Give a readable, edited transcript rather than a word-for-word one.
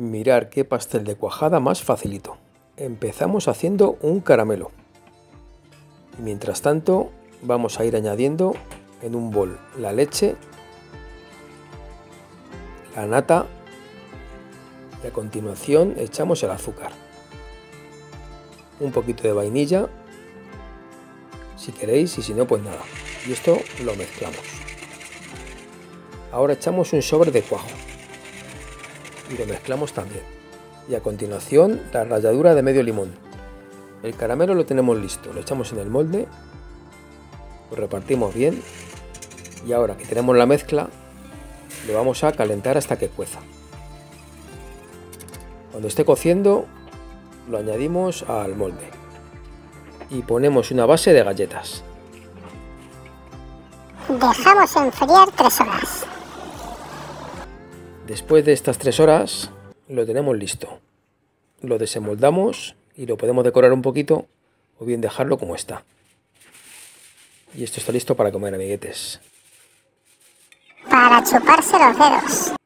Mirar qué pastel de cuajada más facilito. Empezamos haciendo un caramelo. Y mientras tanto vamos a ir añadiendo en un bol la leche, la nata y a continuación echamos el azúcar. Un poquito de vainilla, si queréis, y si no, pues nada. Y esto lo mezclamos. Ahora echamos un sobre de cuajo y lo mezclamos también. Y a continuación la ralladura de medio limón. El caramelo lo tenemos listo, lo echamos en el molde, lo repartimos bien y ahora que tenemos la mezcla lo vamos a calentar hasta que cueza. Cuando esté cociendo lo añadimos al molde y ponemos una base de galletas. Dejamos enfriar 3 horas. Después de estas 3 horas lo tenemos listo. Lo desenmoldamos y lo podemos decorar un poquito o bien dejarlo como está. Y esto está listo para comer, amiguetes. Para chuparse los dedos.